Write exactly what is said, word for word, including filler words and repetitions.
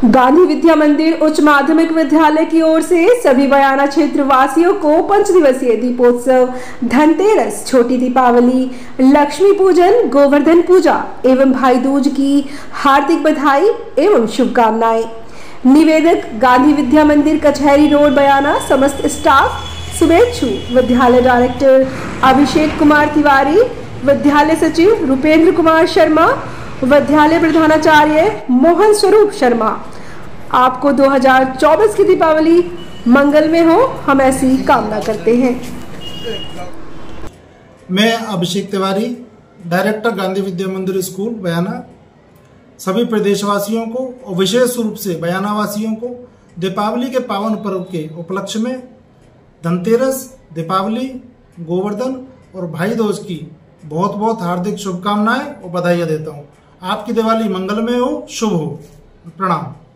गांधी विद्या मंदिर उच्च माध्यमिक विद्यालय की ओर से सभी बयाना क्षेत्र वासियों को पंच दिवसीय दीपोत्सव, धनतेरस, छोटी दीपावली, लक्ष्मी पूजन, गोवर्धन पूजा एवं भाई दूज की हार्दिक बधाई एवं शुभकामनाएं। निवेदक गांधी विद्या मंदिर कचहरी रोड बयाना। समस्त स्टाफ शुभेच्छु। विद्यालय डायरेक्टर अभिषेक कुमार तिवारी, विद्यालय सचिव रुपेंद्र कुमार शर्मा, विद्यालय प्रधानाचार्य मोहन स्वरूप शर्मा। आपको दो हज़ार चौबीस की दीपावली मंगलमय हो, हम ऐसी कामना करते हैं। मैं अभिषेक तिवारी, डायरेक्टर गांधी विद्या मंदिर स्कूल बयाना, सभी प्रदेशवासियों को और विशेष रूप से बयाना वासियों को दीपावली के पावन पर्व के उपलक्ष्य में धनतेरस, दीपावली, गोवर्धन और भाई दूज की बहुत बहुत हार्दिक शुभकामनाएं और बधाइयां देता हूं। आपकी दिवाली मंगलमय हो, शुभ हो। प्रणाम।